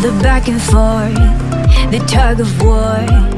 The back and forth, the tug of war.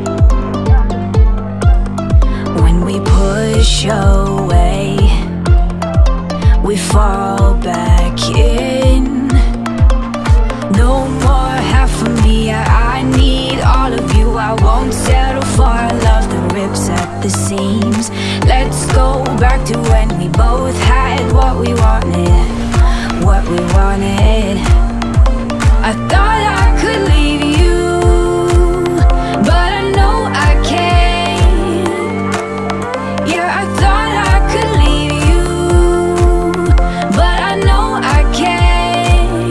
When we push away, we fall back in. No more half of me, I need all of you. I won't settle for a love that rips at the seams. Let's go back to when we both had what we wanted, what we wanted. I thought I could leave you, but I know I can't. Yeah, I thought I could leave you, but I know I can't.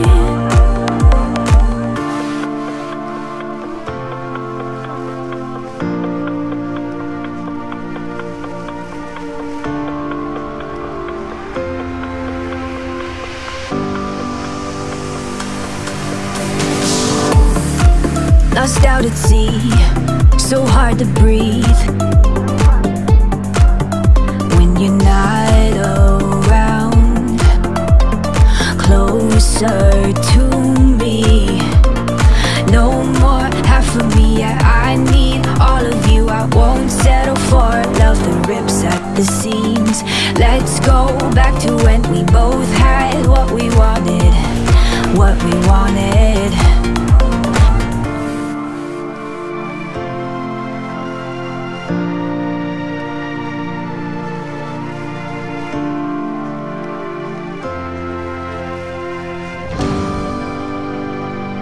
Lost out at sea, so hard to breathe when you're not around. Closer to me, no more half of me, I need all of you. I won't settle for love that rips at the seams. Let's go back to when we both had what we wanted, what we wanted.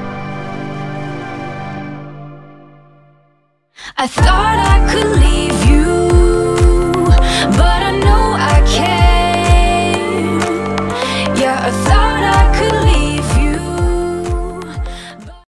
I thought I could leave you.